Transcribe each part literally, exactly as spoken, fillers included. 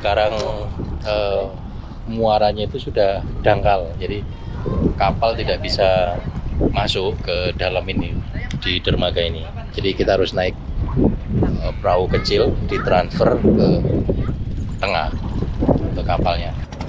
sekarang eh, muaranya itu sudah dangkal, jadi kapal tidak bisa masuk ke dalam ini, di dermaga ini. Jadi kita harus naik eh, perahu kecil, ditransfer ke tengah ke kapalnya.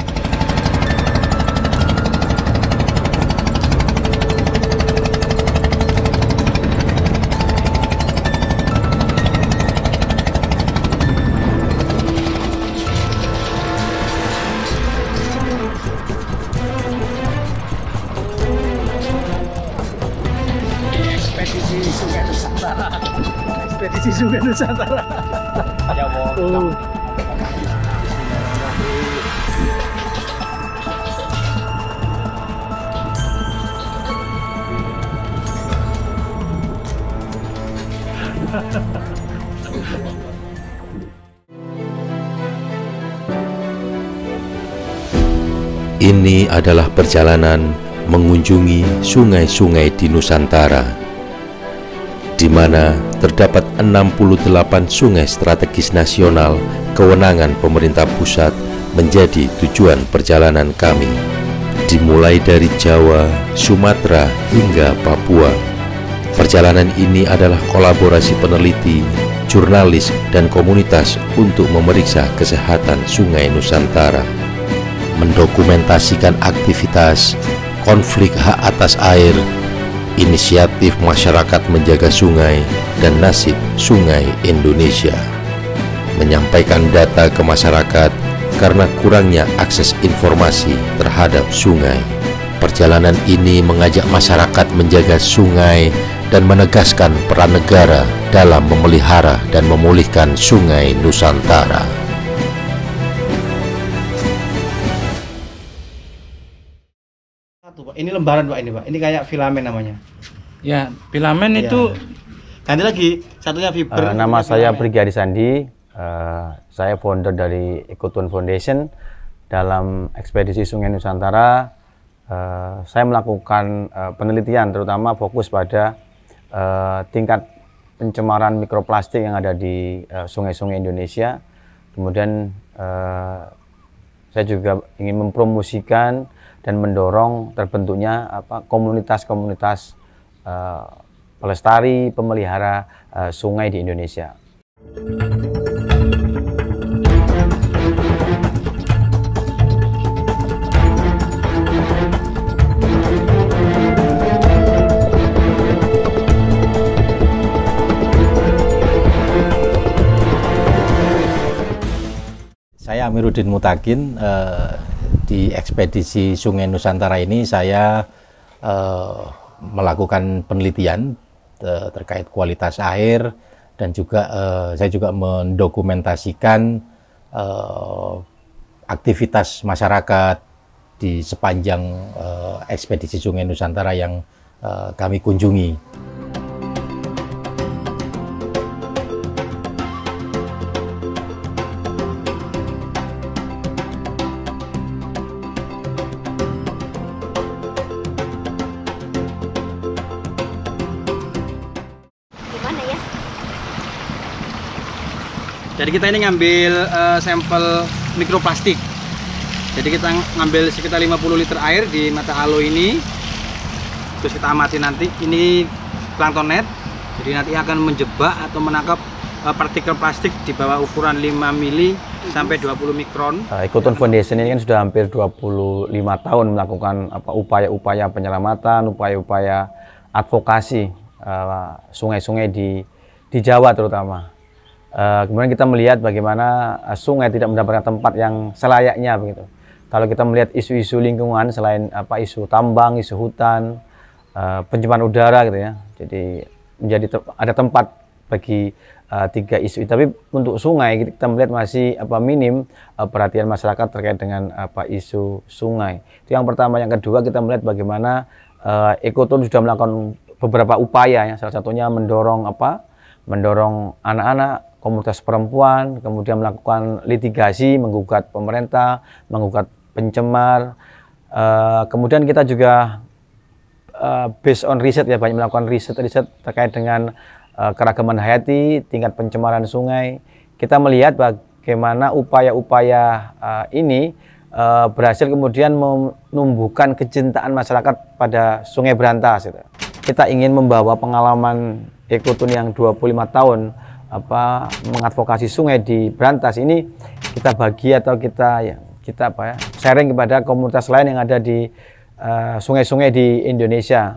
Ekspedisi Sungai Nusantara. Ekspedisi Sungai Nusantara. Ya mau. Oh. Ini adalah perjalanan mengunjungi sungai-sungai di Nusantara, di mana terdapat enam puluh delapan sungai strategis nasional kewenangan pemerintah pusat menjadi tujuan perjalanan kami, dimulai dari Jawa, Sumatera, hingga Papua. Perjalanan ini adalah kolaborasi peneliti, jurnalis, dan komunitas untuk memeriksa kesehatan sungai Nusantara, mendokumentasikan aktivitas, konflik hak atas air, inisiatif masyarakat menjaga sungai, dan nasib sungai Indonesia. Menyampaikan data ke masyarakat karena kurangnya akses informasi terhadap sungai. Perjalanan ini mengajak masyarakat menjaga sungai dan menegaskan peran negara dalam memelihara dan memulihkan sungai Nusantara. Ini lembaran Pak, ini Pak. Ini kayak filamen namanya. Ya, filamen Ya. itu. Ganti lagi, satunya fiber. Uh, nama satunya saya filamen. Brigi Adi Sandi, uh, saya founder dari Ecotone Foundation. Dalam ekspedisi Sungai Nusantara, uh, saya melakukan uh, penelitian terutama fokus pada uh, tingkat pencemaran mikroplastik yang ada di uh, sungai-sungai Indonesia. Kemudian uh, saya juga ingin mempromosikan dan mendorong terbentuknya apa komunitas-komunitas uh, pelestari pemelihara uh, sungai di Indonesia. Saya Amiruddin Mutakin. eh, Di ekspedisi Sungai Nusantara ini saya eh, melakukan penelitian eh, terkait kualitas air, dan juga eh, saya juga mendokumentasikan eh, aktivitas masyarakat di sepanjang eh, ekspedisi Sungai Nusantara yang eh, kami kunjungi. Jadi kita ini ngambil uh, sampel mikroplastik. Jadi kita ngambil sekitar lima puluh liter air di mata alo ini. Terus kita amati nanti, ini plankton net. Jadi nanti akan menjebak atau menangkap uh, partikel plastik di bawah ukuran lima mili sampai dua puluh mikron. Uh, Ecotone Foundation ini kan sudah hampir dua puluh lima tahun melakukan apa upaya-upaya penyelamatan, upaya-upaya advokasi sungai-sungai uh, di di Jawa terutama. Uh, kemudian kita melihat bagaimana uh, sungai tidak mendapatkan tempat yang selayaknya begitu. Kalau kita melihat isu-isu lingkungan selain apa isu tambang, isu hutan, uh, pencemaran udara gitu ya. Jadi menjadi te ada tempat bagi uh, tiga isu. Tapi untuk sungai kita melihat masih apa minim uh, perhatian masyarakat terkait dengan apa isu sungai. Itu yang pertama. Yang kedua, kita melihat bagaimana uh, Ecotone sudah melakukan beberapa upaya ya. Salah satunya mendorong apa? Mendorong anak-anak, komunitas perempuan, kemudian melakukan litigasi, menggugat pemerintah, menggugat pencemar. Uh, kemudian kita juga uh, based on riset ya, banyak melakukan riset-riset terkait dengan uh, keragaman hayati, tingkat pencemaran sungai. Kita melihat bagaimana upaya-upaya uh, ini uh, berhasil kemudian menumbuhkan kecintaan masyarakat pada Sungai Brantas. Gitu. Kita ingin membawa pengalaman ekoton yang dua puluh lima tahun apa mengadvokasi sungai di Brantas ini kita bagi atau kita ya, kita apa ya sharing kepada komunitas lain yang ada di sungai-sungai uh, di Indonesia.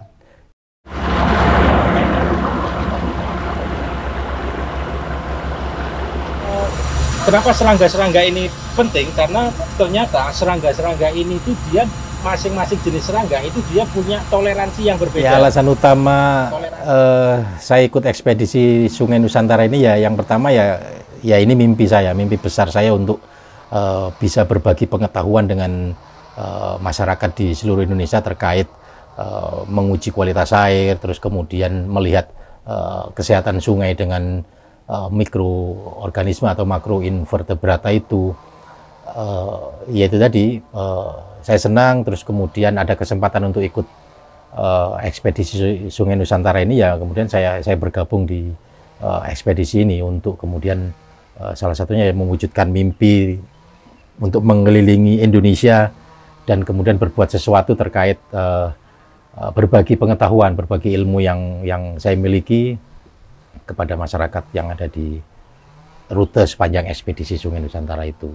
Kenapa serangga-serangga ini penting? Karena ternyata serangga-serangga ini tuh dia masing-masing jenis serangga itu dia punya toleransi yang berbeda. Ya, alasan utama uh, saya ikut ekspedisi Sungai Nusantara ini ya yang pertama ya ya ini mimpi saya, mimpi besar saya untuk uh, bisa berbagi pengetahuan dengan uh, masyarakat di seluruh Indonesia terkait uh, menguji kualitas air, terus kemudian melihat uh, kesehatan sungai dengan uh, mikroorganisme atau makroinvertebrata itu. Uh, yaitu tadi uh, saya senang, terus kemudian ada kesempatan untuk ikut uh, ekspedisi Sungai Nusantara ini ya, kemudian saya saya bergabung di uh, ekspedisi ini untuk kemudian uh, salah satunya mewujudkan mimpi untuk mengelilingi Indonesia dan kemudian berbuat sesuatu terkait uh, uh, berbagi pengetahuan, berbagi ilmu yang yang saya miliki kepada masyarakat yang ada di rute sepanjang ekspedisi Sungai Nusantara itu.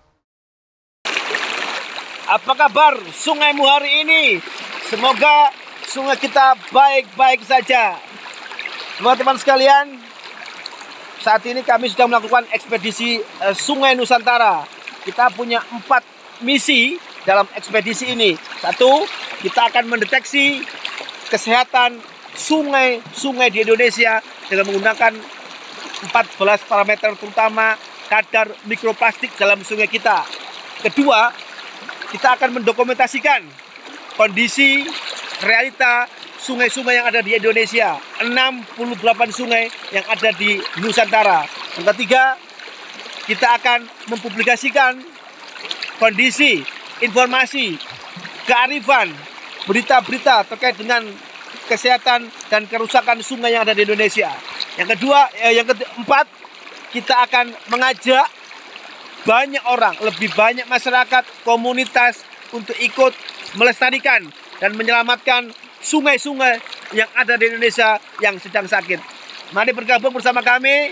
Apa kabar sungaimu hari ini? Semoga sungai kita baik-baik saja. Teman-teman sekalian, saat ini kami sudah melakukan ekspedisi uh, Sungai Nusantara. Kita punya empat misi dalam ekspedisi ini. Satu, kita akan mendeteksi kesehatan sungai-sungai di Indonesia dengan menggunakan empat belas parameter, terutama kadar mikroplastik dalam sungai kita. Kedua, kita akan mendokumentasikan kondisi realita sungai-sungai yang ada di Indonesia, enam puluh delapan sungai yang ada di Nusantara. Yang ketiga, kita akan mempublikasikan kondisi, informasi, kearifan, berita-berita terkait dengan kesehatan dan kerusakan sungai yang ada di Indonesia. Yang kedua, eh, yang keempat, kita akan mengajak banyak orang, lebih banyak masyarakat, komunitas untuk ikut melestarikan dan menyelamatkan sungai-sungai yang ada di Indonesia yang sedang sakit. Mari bergabung bersama kami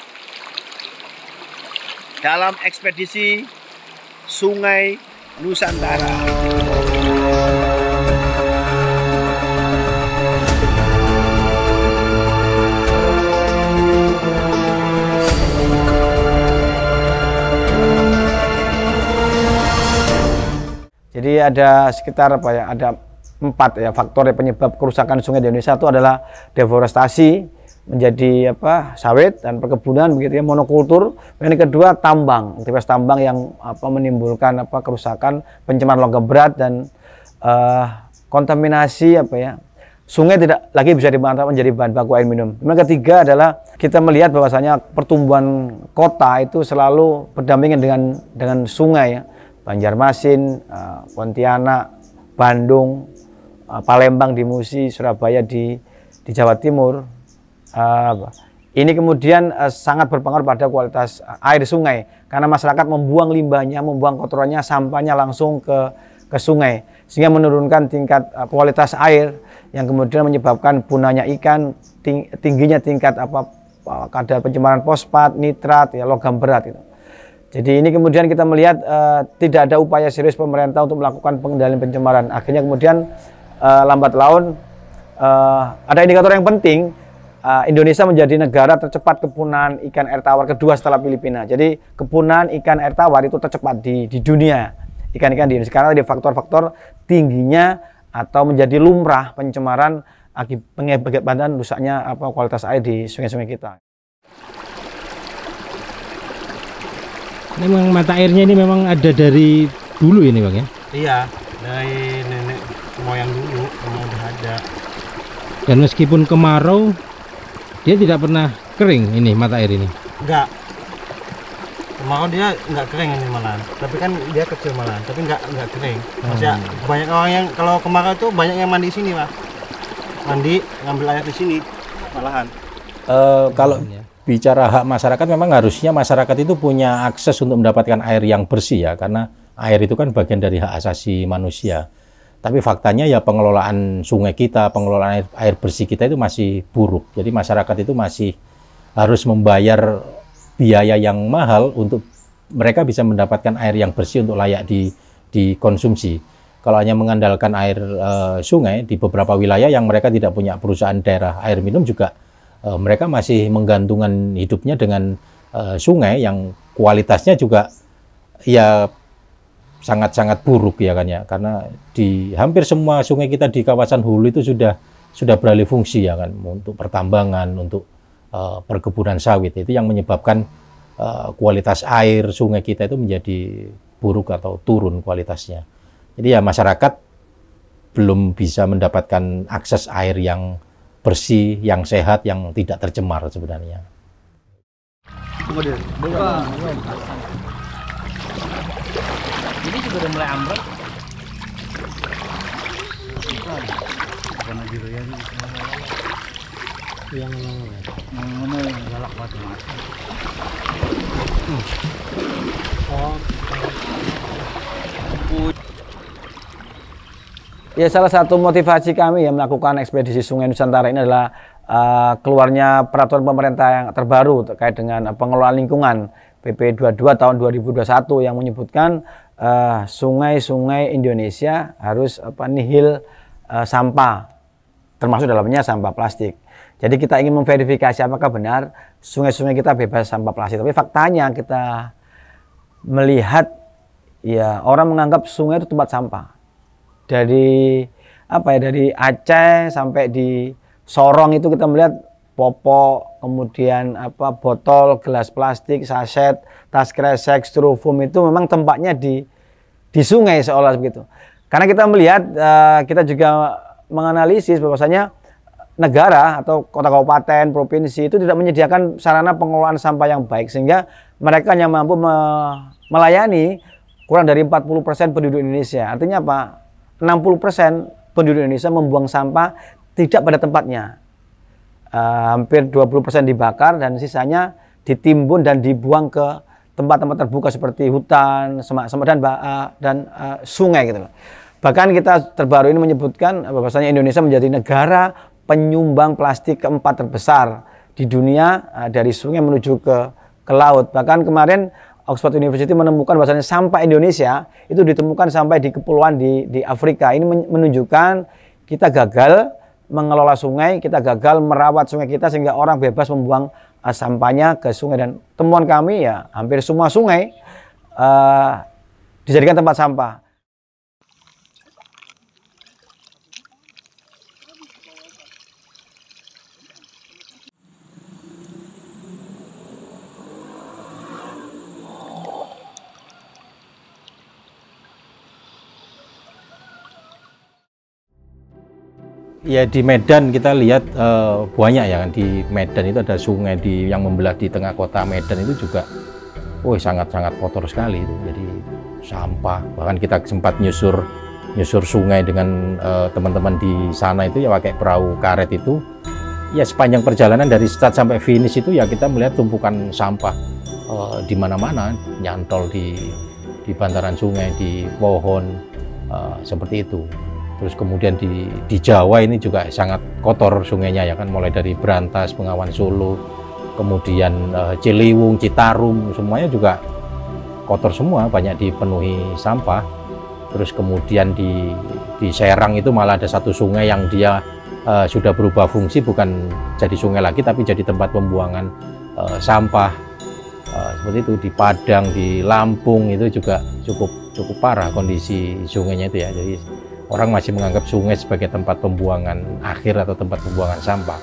dalam ekspedisi Sungai Nusantara. Jadi ada sekitar apa ya, ada empat ya faktor ya penyebab kerusakan sungai di Indonesia itu adalah deforestasi menjadi apa sawit dan perkebunan begitu ya, monokultur. Yang kedua tambang, aktivitas tambang yang apa menimbulkan apa kerusakan, pencemaran logam berat dan uh, kontaminasi apa ya. Sungai tidak lagi bisa dimanfaatkan menjadi bahan baku air minum. Yang ketiga adalah kita melihat bahwasanya pertumbuhan kota itu selalu berdampingan dengan dengan sungai ya. Banjarmasin, uh, Pontianak, Bandung, uh, Palembang di Musi, Surabaya di di Jawa Timur. Uh, ini kemudian uh, sangat berpengaruh pada kualitas uh, air sungai karena masyarakat membuang limbahnya, membuang kotorannya, sampahnya langsung ke ke sungai sehingga menurunkan tingkat uh, kualitas air yang kemudian menyebabkan punahnya ikan, ting tingginya tingkat apa uh, kadar pencemaran fosfat, nitrat, ya logam berat itu. Jadi ini kemudian kita melihat uh, tidak ada upaya serius pemerintah untuk melakukan pengendalian pencemaran. Akhirnya kemudian uh, lambat laun uh, ada indikator yang penting, uh, Indonesia menjadi negara tercepat kepunahan ikan air tawar kedua setelah Filipina. Jadi kepunahan ikan air tawar itu tercepat di, di dunia, ikan-ikan di Indonesia. Karena ada faktor-faktor tingginya atau menjadi lumrah pencemaran akibat rusaknya apa kualitas air di sungai-sungai kita. Memang mata airnya ini memang ada dari dulu ini Bang ya? Iya, dari nenek moyang dulu memang udah ada. Dan meskipun kemarau, dia tidak pernah kering ini mata air ini? Enggak. Kemarau dia enggak kering ini malah. Tapi kan dia kecil malah, tapi enggak enggak kering. Maksudnya hmm. banyak orang yang kalau kemarau itu banyak yang mandi sini Pak. Mandi, ngambil air di sini malahan. Uh, kalau bicara hak masyarakat, memang harusnya masyarakat itu punya akses untuk mendapatkan air yang bersih ya, karena air itu kan bagian dari hak asasi manusia. Tapi faktanya ya pengelolaan sungai kita, pengelolaan air, air bersih kita itu masih buruk. Jadi masyarakat itu masih harus membayar biaya yang mahal untuk mereka bisa mendapatkan air yang bersih untuk layak di, dikonsumsi. Kalau hanya mengandalkan air e, sungai di beberapa wilayah yang mereka tidak punya perusahaan daerah air minum juga, e, mereka masih menggantungkan hidupnya dengan e, sungai yang kualitasnya juga ya sangat-sangat buruk ya kan ya, karena di hampir semua sungai kita di kawasan hulu itu sudah sudah beralih fungsi ya kan, untuk pertambangan, untuk uh, perkebunan sawit. Itu yang menyebabkan uh, kualitas air sungai kita itu menjadi buruk atau turun kualitasnya. Jadi ya masyarakat belum bisa mendapatkan akses air yang bersih, yang sehat, yang tidak tercemar sebenarnya. Ini juga udah mulai ambruk. Yang mana yang galak batu mati. Oh. Ya, salah satu motivasi kami yang melakukan ekspedisi Sungai Nusantara ini adalah uh, keluarnya peraturan pemerintah yang terbaru terkait dengan pengelolaan lingkungan P P dua puluh dua tahun dua ribu dua puluh satu yang menyebutkan sungai-sungai uh, Indonesia harus apa, nihil uh, sampah, termasuk dalamnya sampah plastik. Jadi kita ingin memverifikasi apakah benar sungai-sungai kita bebas sampah plastik. Tapi faktanya kita melihat ya orang menganggap sungai itu tempat sampah. Dari apa ya, dari Aceh sampai di Sorong itu kita melihat popok, kemudian apa, botol, gelas plastik, saset, tas kresek, styrofoam itu memang tempatnya di di sungai seolah begitu. Karena kita melihat, uh, kita juga menganalisis bahwasanya negara atau kota kabupaten, provinsi itu tidak menyediakan sarana pengelolaan sampah yang baik, sehingga mereka hanya mampu me melayani kurang dari empat puluh persen penduduk Indonesia. Artinya apa? enam puluh persen penduduk Indonesia membuang sampah tidak pada tempatnya. Uh, hampir dua puluh persen dibakar dan sisanya ditimbun dan dibuang ke tempat-tempat terbuka seperti hutan, semak-semak dan uh, dan uh, sungai gitu loh. Bahkan kita terbaru ini menyebutkan bahwasanya Indonesia menjadi negara penyumbang plastik keempat terbesar di dunia, uh, dari sungai menuju ke ke laut. Bahkan kemarin Oxford University menemukan bahwasanya sampah Indonesia itu ditemukan sampai di kepulauan di di Afrika. Ini menunjukkan kita gagal mengelola sungai, kita gagal merawat sungai kita sehingga orang bebas membuang uh, sampahnya ke sungai. Dan temuan kami ya hampir semua sungai uh, dijadikan tempat sampah. Ya di Medan kita lihat uh, banyak ya kan, di Medan itu ada sungai di yang membelah di tengah kota Medan itu juga, wah sangat-sangat kotor sekali itu. Jadi sampah, bahkan kita sempat nyusur nyusur sungai dengan teman-teman uh, di sana itu ya pakai perahu karet itu. Ya sepanjang perjalanan dari start sampai finish itu ya kita melihat tumpukan sampah uh, di mana-mana, nyantol di di bantaran sungai, di pohon, uh, seperti itu. Terus kemudian di, di Jawa ini juga sangat kotor sungainya ya kan, mulai dari Brantas, Bengawan Solo, kemudian uh, Ciliwung, Citarum, semuanya juga kotor semua, banyak dipenuhi sampah. Terus kemudian di, di Serang itu malah ada satu sungai yang dia uh, sudah berubah fungsi, bukan jadi sungai lagi tapi jadi tempat pembuangan uh, sampah. Uh, seperti itu di Padang, di Lampung itu juga cukup cukup parah kondisi sungainya itu ya. Jadi orang masih menganggap sungai sebagai tempat pembuangan akhir atau tempat pembuangan sampah.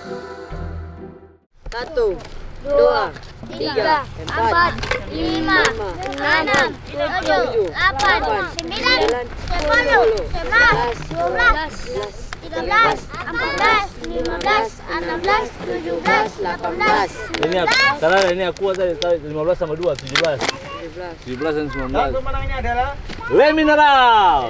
Satu, dua, tiga, empat, lima, enam, tujuh, delapan, sembilan, sepuluh, sebelas, dua belas, tiga belas, empat belas, lima belas, enam belas, tujuh belas, delapan belas. Ini salah, ini aku ada lima belas sama dua, tujuh belas. tujuh belas dan sembilan belas. Dan pemenangnya adalah Le Mineral.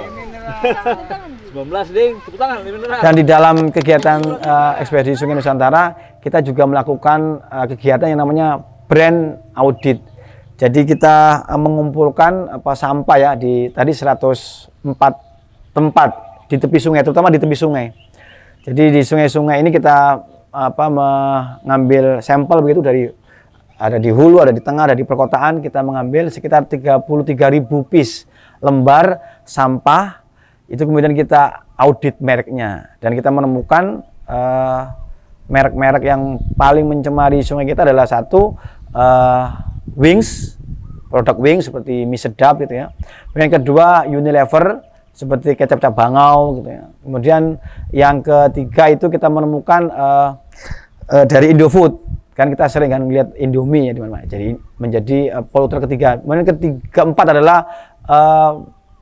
sembilan belas ding, tepuk tangan Le Mineral. Dan di dalam kegiatan uh, ekspedisi Sungai Nusantara, kita juga melakukan uh, kegiatan yang namanya brand audit. Jadi kita uh, mengumpulkan apa sampah ya di tadi seratus empat tempat di tepi sungai, terutama di tepi sungai. Jadi di sungai-sungai ini kita apa mengambil sampel begitu dari ada di hulu, ada di tengah, ada di perkotaan. Kita mengambil sekitar tiga puluh tiga ribu piece lembar sampah. Itu kemudian kita audit mereknya dan kita menemukan merek-merek uh, yang paling mencemari sungai kita adalah satu uh, Wings, produk Wings seperti mie sedap gitu ya. Yang kedua Unilever seperti kecap cap bangau gitu ya. Kemudian yang ketiga itu kita menemukan uh, uh, dari Indofood. Kan kita sering kan melihat Indomie ya di mana-mana. Jadi menjadi uh, poluter ketiga. Kemudian ketiga empat adalah uh,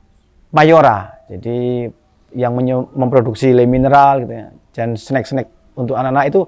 Mayora. Jadi yang memproduksi Le Mineral gitu ya. Dan snack-snack untuk anak-anak itu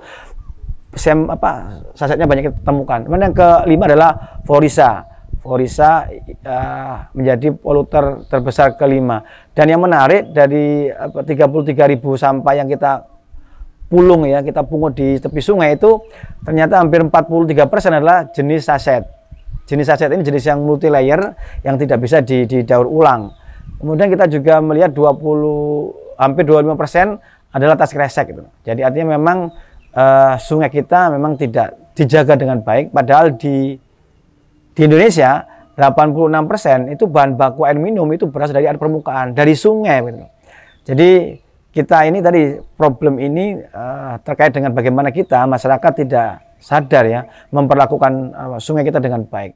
sem apa sasetnya banyak kita temukan. Kemudian yang kelima adalah Florisa. Florisa uh, menjadi poluter terbesar kelima. Dan yang menarik dari apa, tiga puluh tiga ribu sampah yang kita pulung ya, kita pungut di tepi sungai itu ternyata hampir empat puluh tiga persen adalah jenis saset. Jenis saset ini jenis yang multi layer yang tidak bisa didaur ulang. Kemudian kita juga melihat dua puluh hampir dua puluh lima persen adalah tas kresek gitu. Jadi artinya memang uh, sungai kita memang tidak dijaga dengan baik, padahal di di Indonesia delapan puluh enam persen itu bahan baku air minum itu berasal dari air permukaan, dari sungai gitu. Jadi kita ini tadi problem ini uh, terkait dengan bagaimana kita masyarakat tidak sadar ya memperlakukan uh, sungai kita dengan baik.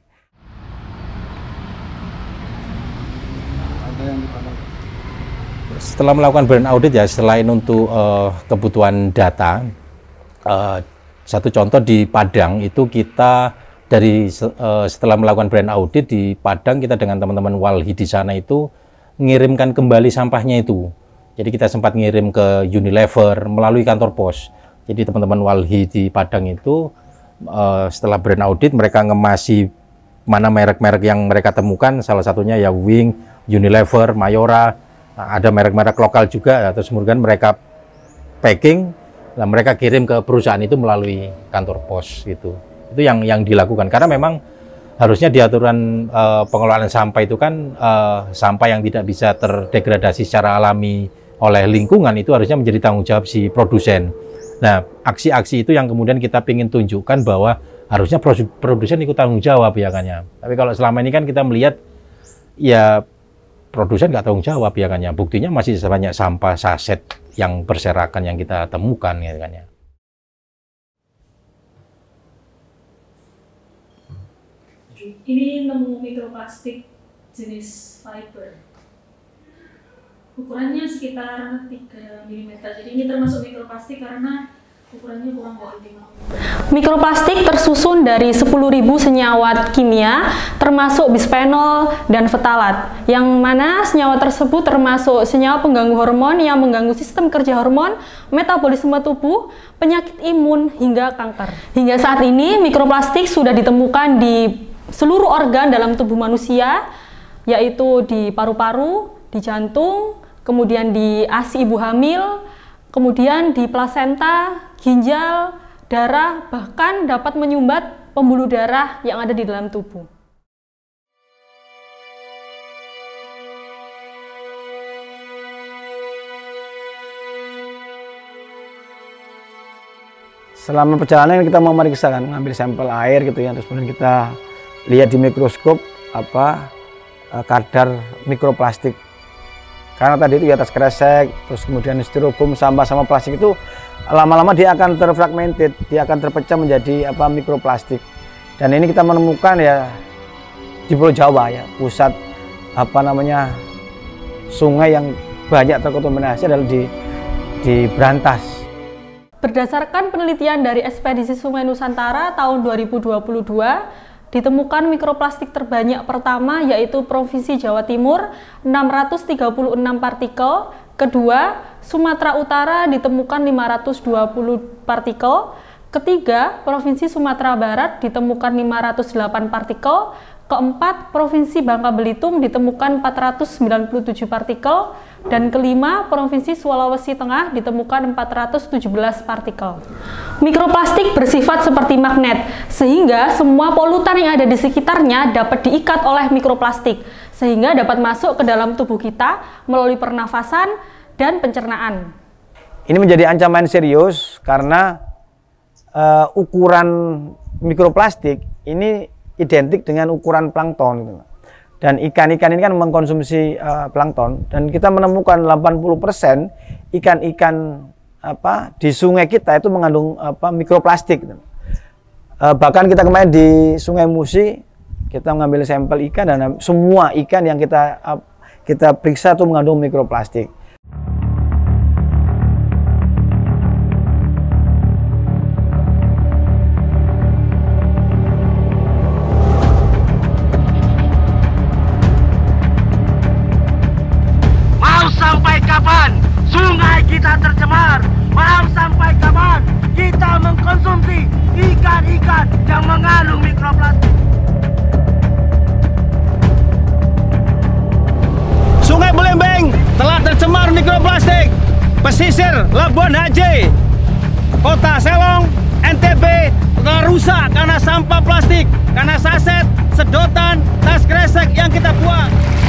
Setelah melakukan brand audit ya, selain untuk uh, kebutuhan data, uh, satu contoh di Padang itu kita dari uh, setelah melakukan brand audit di Padang, kita dengan teman-teman Walhi di sana itu mengirimkan kembali sampahnya itu. Jadi kita sempat ngirim ke Unilever melalui kantor pos. Jadi teman-teman Walhi di Padang itu uh, setelah brand audit mereka ngemasi mana merek-merek yang mereka temukan, salah satunya ya Wing, Unilever, Mayora, ada merek-merek lokal juga, terus kemudian mereka packing, lah mereka kirim ke perusahaan itu melalui kantor pos gitu. Itu yang yang dilakukan karena memang harusnya di aturan uh, pengelolaan sampah itu kan uh, sampah yang tidak bisa terdegradasi secara alami oleh lingkungan itu harusnya menjadi tanggung jawab si produsen. Nah, aksi-aksi itu yang kemudian kita ingin tunjukkan bahwa harusnya produsen ikut tanggung jawab ya kan ya. Tapi kalau selama ini kan kita melihat ya produsen nggak tanggung jawab ya kan ya. Buktinya masih banyak sampah saset yang berserakan yang kita temukan ya kan ya. Ini nemu mikroplastik jenis fiber. Ukurannya sekitar tiga milimeter. Jadi ini termasuk mikroplastik karena ukurannya kurang dari lima milimeter. Mikroplastik tersusun dari sepuluh ribu senyawa kimia termasuk bisphenol dan ftalat. Yang mana senyawa tersebut termasuk senyawa pengganggu hormon yang mengganggu sistem kerja hormon, metabolisme tubuh, penyakit imun hingga kanker. Hingga saat ini mikroplastik sudah ditemukan di seluruh organ dalam tubuh manusia, yaitu di paru-paru, di jantung, kemudian di A S I ibu hamil, kemudian di plasenta, ginjal, darah, bahkan dapat menyumbat pembuluh darah yang ada di dalam tubuh. Selama perjalanan kita memeriksa kan, mengambil sampel air gitu ya, terus kemudian kita lihat di mikroskop apa kadar mikroplastik. Karena tadi itu di atas kresek, terus kemudian styrofoam, sampah sama plastik itu lama-lama dia akan terfragmented, dia akan terpecah menjadi apa mikroplastik. Dan ini kita menemukan ya di Pulau Jawa ya, pusat apa namanya sungai yang banyak terkontaminasi adalah di di Brantas. Berdasarkan penelitian dari Ekspedisi Sungai Nusantara tahun dua ribu dua puluh dua, ditemukan mikroplastik terbanyak pertama yaitu Provinsi Jawa Timur enam ratus tiga puluh enam partikel Kedua, Sumatera Utara ditemukan lima ratus dua puluh partikel. Ketiga, Provinsi Sumatera Barat ditemukan lima ratus delapan partikel. Keempat, Provinsi Bangka Belitung ditemukan empat ratus sembilan puluh tujuh partikel. Dan kelima, Provinsi Sulawesi Tengah ditemukan empat ratus tujuh belas partikel. Mikroplastik bersifat seperti magnet, sehingga semua polutan yang ada di sekitarnya dapat diikat oleh mikroplastik, sehingga dapat masuk ke dalam tubuh kita melalui pernafasan dan pencernaan. Ini menjadi ancaman serius karena uh, ukuran mikroplastik ini identik dengan ukuran plankton gitu. Dan ikan-ikan ini kan mengkonsumsi uh, plankton, dan kita menemukan delapan puluh persen ikan-ikan apa di sungai kita itu mengandung apa mikroplastik gitu. Uh, bahkan kita kemarin di Sungai Musi kita mengambil sampel ikan, dan semua ikan yang kita uh, kita periksa itu mengandung mikroplastik. Tercemar. Mau sampai kapan kita mengkonsumsi ikan-ikan yang mengandung mikroplastik? Sungai Belembeng telah tercemar mikroplastik. Pesisir Labuan Haji, Kota Selong, N T B telah rusak karena sampah plastik, karena saset, sedotan, tas kresek yang kita buang.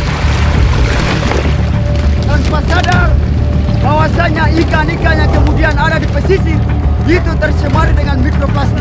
Tanpa sadar bahwasanya ikan-ikan yang kemudian ada di pesisir itu tercemar dengan mikroplastik.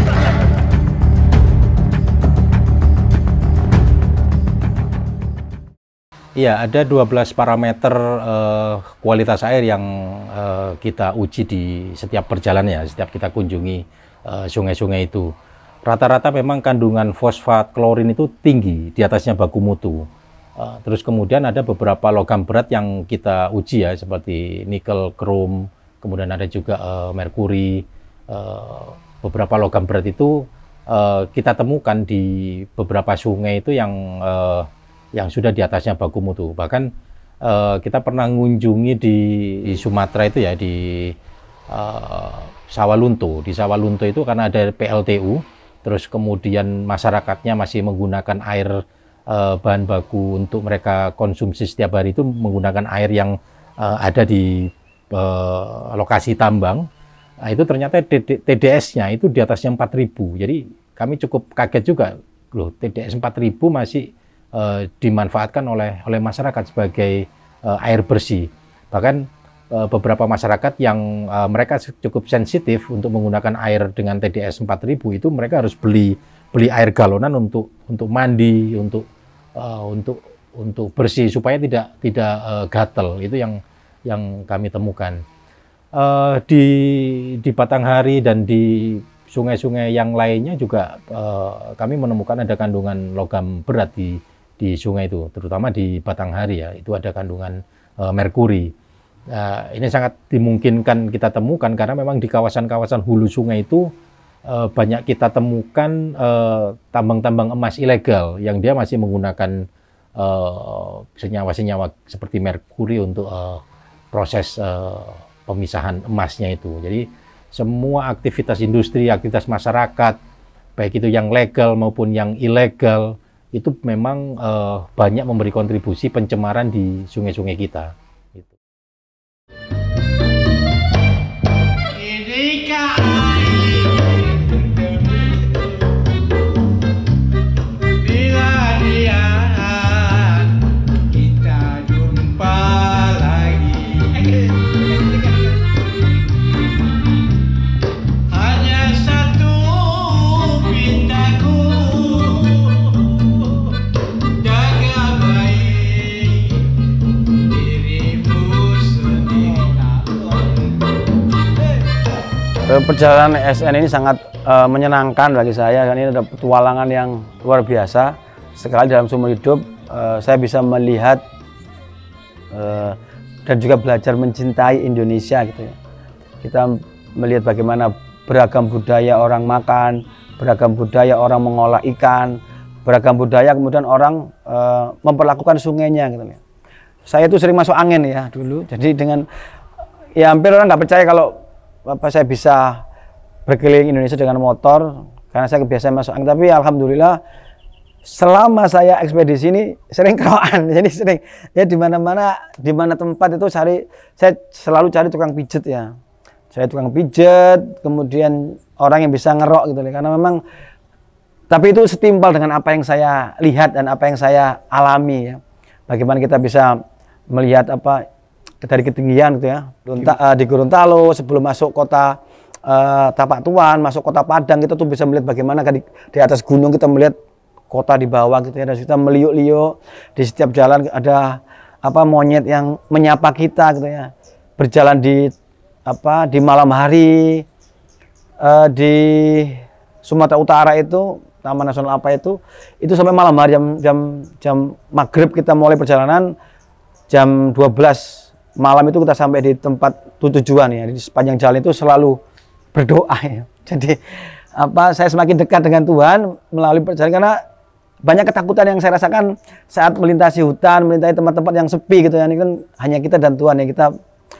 Iya, ada dua belas parameter uh, kualitas air yang uh, kita uji di setiap perjalanannya, setiap kita kunjungi sungai-sungai uh, itu. Rata-rata memang kandungan fosfat, klorin itu tinggi, di atasnya baku mutu. Uh, terus kemudian ada beberapa logam berat yang kita uji ya, seperti nikel, krom, kemudian ada juga uh, merkuri. Uh, beberapa logam berat itu uh, kita temukan di beberapa sungai itu yang uh, yang sudah di atasnya baku mutu. Bahkan uh, kita pernah mengunjungi di, di Sumatera itu ya, di uh, Sawalunto. Di Sawalunto itu karena ada P L T U, terus kemudian masyarakatnya masih menggunakan air Uh, bahan baku untuk mereka konsumsi setiap hari itu menggunakan air yang uh, ada di uh, lokasi tambang. Nah, itu ternyata T D S-nya itu di atasnya empat ribu. Jadi kami cukup kaget juga, loh T D S empat ribu masih uh, dimanfaatkan oleh oleh masyarakat sebagai uh, air bersih. Bahkan uh, beberapa masyarakat yang uh, mereka cukup sensitif untuk menggunakan air dengan T D S empat ribu itu mereka harus beli beli air galonan untuk untuk mandi, untuk Uh, untuk untuk bersih supaya tidak tidak uh, gatel. Itu yang yang kami temukan uh, di di Batanghari dan di sungai-sungai yang lainnya juga. Uh, kami menemukan ada kandungan logam berat di di sungai itu, terutama di Batanghari ya, itu ada kandungan uh, merkuri. Uh, ini sangat dimungkinkan kita temukan karena memang di kawasan-kawasan hulu sungai itu Uh, banyak kita temukan tambang-tambang uh, emas ilegal yang dia masih menggunakan senyawa-senyawa uh, seperti merkuri untuk uh, proses uh, pemisahan emasnya itu. Jadi semua aktivitas industri, aktivitas masyarakat, baik itu yang legal maupun yang ilegal, itu memang uh, banyak memberi kontribusi pencemaran di sungai-sungai kita. Perjalanan S N ini sangat uh, menyenangkan bagi saya, karena ini ada petualangan yang luar biasa. Sekali dalam seumur hidup uh, saya bisa melihat uh, dan juga belajar mencintai Indonesia gitu ya. Kita melihat bagaimana beragam budaya orang makan, beragam budaya orang mengolah ikan, beragam budaya kemudian orang uh, memperlakukan sungainya gitu ya. saya itu sering masuk angin ya dulu. Jadi dengan ya hampir orang nggak percaya kalau apa saya bisa berkeliling Indonesia dengan motor karena saya kebiasaan masuk angin. Tapi alhamdulillah selama saya ekspedisi ini sering keroan. Jadi sering ya di mana-mana, di mana tempat itu cari, saya selalu cari tukang pijet ya. Saya tukang pijet, kemudian orang yang bisa ngerok gitu karena memang. Tapi itu setimpal dengan apa yang saya lihat dan apa yang saya alami ya. Bagaimana kita bisa melihat apa dari ketinggian gitu ya. Uh, di Gorontalo sebelum masuk kota uh, Tapak Tuan, masuk kota Padang, kita tuh bisa melihat bagaimana di, di atas gunung kita melihat kota di bawah gitu ya. Dan kita meliuk-liuk di setiap jalan ada apa monyet yang menyapa kita gitu ya. Berjalan di apa di malam hari uh, di Sumatera Utara itu Taman Nasional apa itu, itu sampai malam hari jam jam jam maghrib kita mulai perjalanan, jam dua belas malam itu kita sampai di tempat tujuan ya. Di sepanjang jalan itu selalu berdoa ya. Jadi apa saya semakin dekat dengan Tuhan melalui perjalanan karena banyak ketakutan yang saya rasakan saat melintasi hutan, melintasi tempat-tempat yang sepi gitu ya. Ini kan hanya kita dan Tuhan ya, kita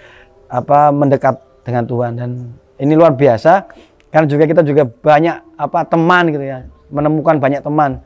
apa mendekat dengan Tuhan dan ini luar biasa karena juga kita juga banyak apa teman gitu ya. Menemukan banyak teman.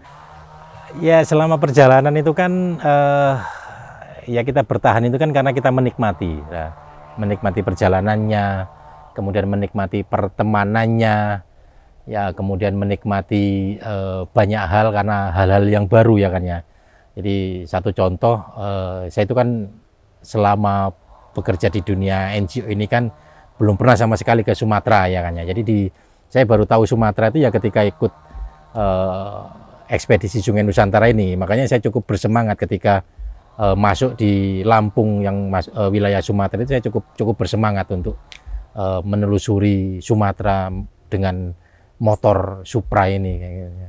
Ya selama perjalanan itu kan uh, ya kita bertahan itu kan karena kita menikmati, ya. Menikmati perjalanannya, kemudian menikmati pertemanannya, ya kemudian menikmati uh, banyak hal karena hal-hal yang baru ya kan ya. Jadi satu contoh, uh, saya itu kan selama bekerja di dunia N G O ini kan belum pernah sama sekali ke Sumatera ya kan ya. Jadi di, saya baru tahu Sumatera itu ya ketika ikut Uh, ekspedisi Sungai Nusantara ini. Makanya saya cukup bersemangat ketika uh, masuk di Lampung yang mas, uh, wilayah Sumatera itu saya cukup cukup bersemangat untuk uh, menelusuri Sumatera dengan motor Supra ini.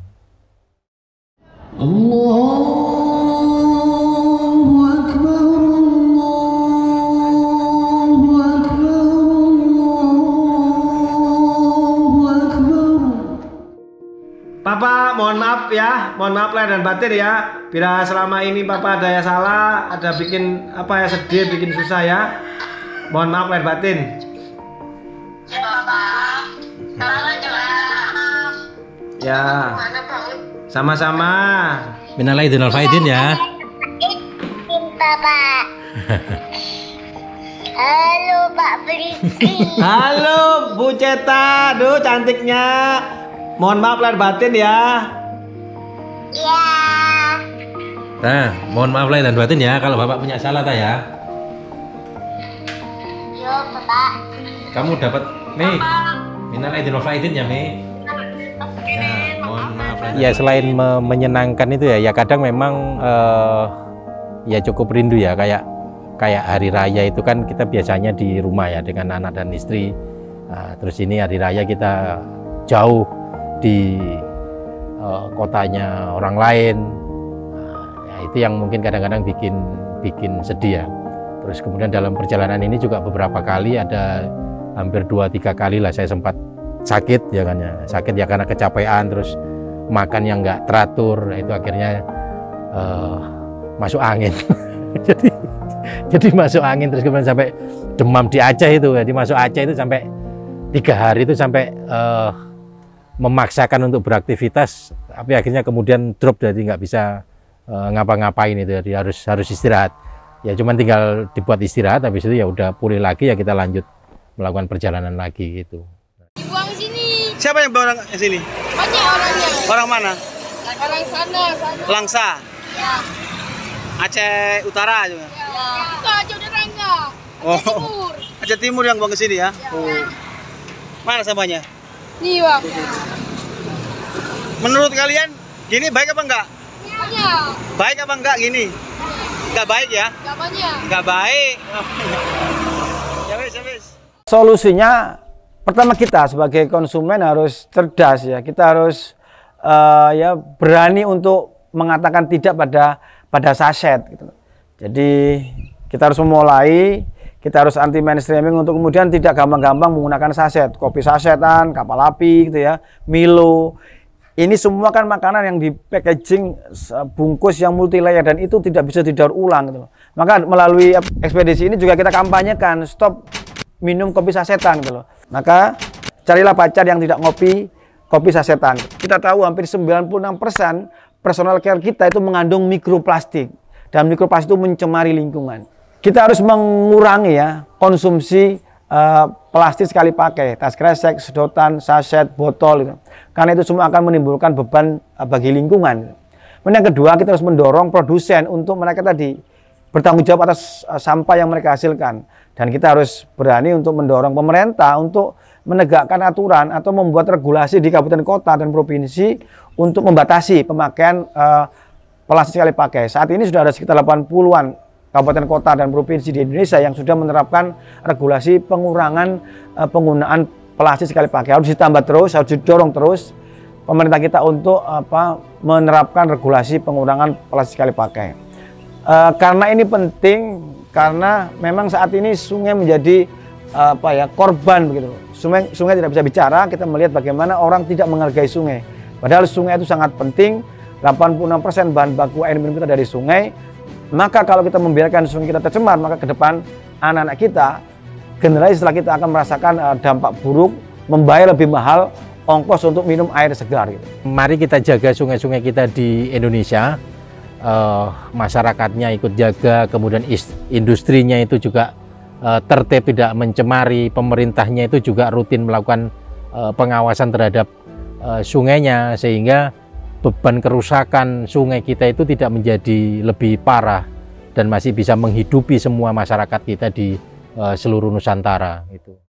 Allahu Akbar. Papa, mohon maaf ya, mohon maaf lahir dan batin ya. Bila selama ini Papa ada yang salah, ada bikin apa ya sedih, bikin susah ya. Mohon maaf lahir batin. Ya Papa, salah juga. Ya. Sama-sama. Minal aidin wal faizin ya. Papa. Halo Pak Briki. Halo Bu Ceta, aduh cantiknya. Mohon maaf lahir batin ya. Iya. Nah, mohon maaf lahir dan batin ya kalau Bapak punya salah ta ya. Yo, Bapak. Kamu dapat Mei. Minal aidin wal faizin ya, Mei. Ya, mohon maaf lahir. Ya, selain me menyenangkan itu ya, ya kadang memang uh, ya cukup rindu ya kayak kayak hari raya itu kan kita biasanya di rumah ya dengan anak dan istri. Nah, terus ini hari raya kita jauh di uh, kotanya orang lain, nah, ya itu yang mungkin kadang-kadang bikin bikin sedih ya. Terus kemudian dalam perjalanan ini juga beberapa kali ada hampir dua tiga kali lah saya sempat sakit ya kan ya, sakit ya karena kecapean, terus makan yang nggak teratur, nah, itu akhirnya uh, masuk angin. jadi jadi masuk angin terus kemudian sampai demam di Aceh itu, jadi masuk Aceh itu sampai tiga hari itu sampai uh, memaksakan untuk beraktivitas, tapi akhirnya kemudian drop jadi nggak bisa uh, ngapa-ngapain itu, jadi harus harus istirahat. Ya cuman tinggal dibuat istirahat, habis itu ya udah pulih lagi ya kita lanjut melakukan perjalanan lagi gitu. Dibuang sini. Siapa yang bawa orang ke sini? Banyak orangnya. Orang mana? Orang sana, sana. Langsa. Ya. Aceh Utara juga. Ya. Itu Aceh Utara. Oh. Timur. Aceh Timur yang bawa ke sini ya? Ya. Oh. Mana sampahnya? Nih, Bang. Menurut kalian gini baik apa enggak? Banyak. Baik apa enggak gini? Enggak baik ya? Enggak banyak. Enggak baik. Ya wes, ya wes. Solusinya pertama kita sebagai konsumen harus cerdas ya. Kita harus uh, ya berani untuk mengatakan tidak pada pada saset gitu. Jadi kita harus memulai, kita harus anti mainstreaming untuk kemudian tidak gampang-gampang menggunakan saset, kopi sasetan, kapal api gitu ya, Milo. Ini semua kan makanan yang di packaging bungkus yang multi layer dan itu tidak bisa didaur ulang gitu loh. Maka melalui ekspedisi ini juga kita kampanyekan stop minum kopi sasetan gitu loh. Maka carilah pacar yang tidak ngopi kopi sasetan. Kita tahu hampir sembilan puluh enam persen personal care kita itu mengandung mikroplastik dan mikroplastik itu mencemari lingkungan. Kita harus mengurangi ya konsumsi uh, plastik sekali pakai, tas kresek, sedotan, saset, botol gitu. Karena itu semua akan menimbulkan beban uh, bagi lingkungan. Kemudian yang kedua, kita harus mendorong produsen untuk mereka tadi bertanggung jawab atas uh, sampah yang mereka hasilkan. Dan kita harus berani untuk mendorong pemerintah untuk menegakkan aturan atau membuat regulasi di kabupaten kota dan provinsi untuk membatasi pemakaian uh, plastik sekali pakai. Saat ini sudah ada sekitar delapan puluhan kabupaten kota dan provinsi di Indonesia yang sudah menerapkan regulasi pengurangan uh, penggunaan plastik sekali pakai. Harus ditambah terus, harus didorong terus pemerintah kita untuk apa menerapkan regulasi pengurangan plastik sekali pakai. Uh, karena ini penting, karena memang saat ini sungai menjadi uh, apa ya korban begitu. Sungai, sungai tidak bisa bicara. Kita melihat bagaimana orang tidak menghargai sungai. Padahal sungai itu sangat penting. delapan puluh enam persen bahan baku air minum kita dari sungai. Maka kalau kita membiarkan sungai kita tercemar, maka ke depan anak-anak kita, generasi setelah kita akan merasakan uh, dampak buruk, membayar lebih mahal ongkos untuk minum air segar. Gitu. Mari kita jaga sungai-sungai kita di Indonesia. Uh, masyarakatnya ikut jaga, kemudian industrinya itu juga uh, tertib, tidak mencemari, pemerintahnya itu juga rutin melakukan uh, pengawasan terhadap uh, sungainya, sehingga beban kerusakan sungai kita itu tidak menjadi lebih parah dan masih bisa menghidupi semua masyarakat kita di uh, seluruh Nusantara. Itu.